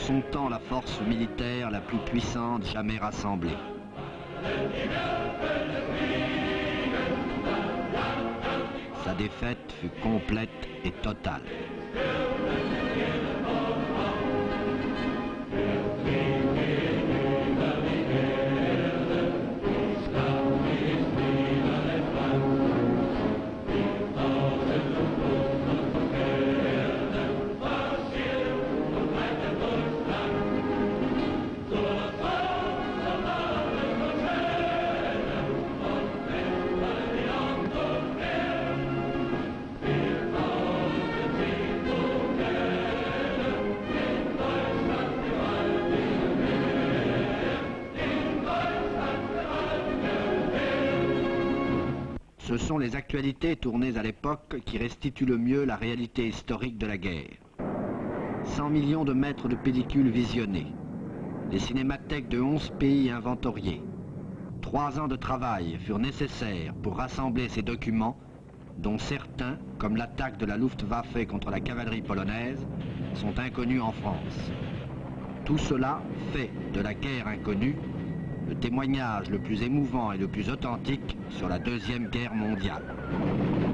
son temps la force militaire la plus puissante jamais rassemblée. Sa défaite fut complète et totale. Ce sont les actualités tournées à l'époque qui restituent le mieux la réalité historique de la guerre. 100 millions de mètres de pellicules visionnées, les cinémathèques de 11 pays inventoriés. 3 ans de travail furent nécessaires pour rassembler ces documents, dont certains, comme l'attaque de la Luftwaffe contre la cavalerie polonaise, sont inconnus en France. Tout cela fait de la guerre inconnue le témoignage le plus émouvant et le plus authentique sur la Deuxième Guerre mondiale.